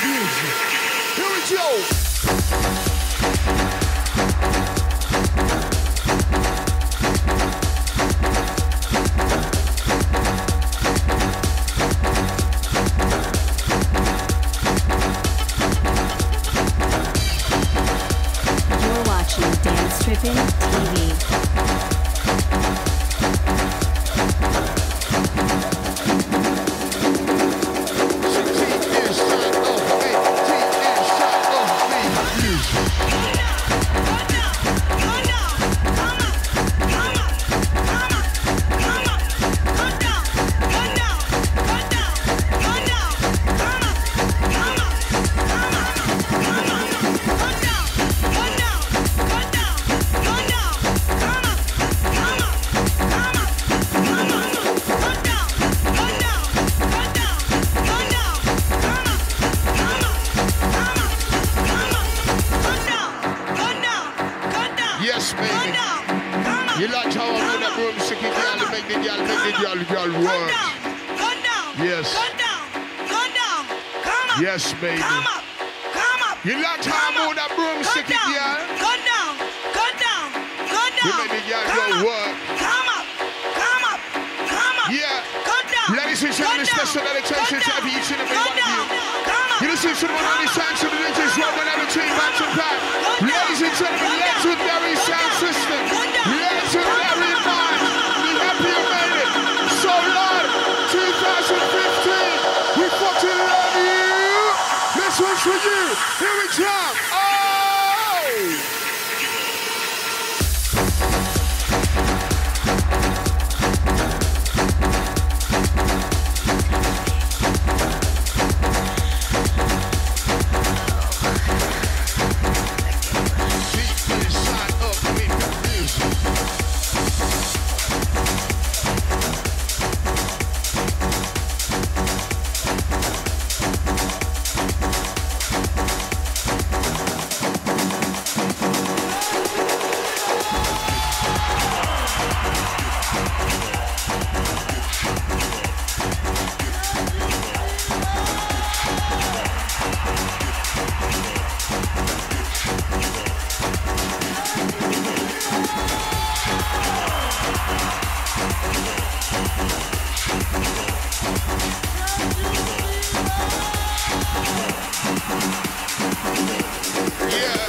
Here we go. You're watching DanceTrippin TV. You like how I run that room, sticky girl, and make the girl work. Yes. Yes, baby. You like how I move that broom, sticky girl? You make the girl work. Yeah. Ladies and gentlemen, special dedication to every each and every one of you. You listen to the one on the sound to the ninjas, one whenever between back to back. Ladies and gentlemen, legendary sound system. Legendary mind. Be happy you made it. So Lord, 2015, we fucking love you. This one's for you. Here we come. Oh! Yeah.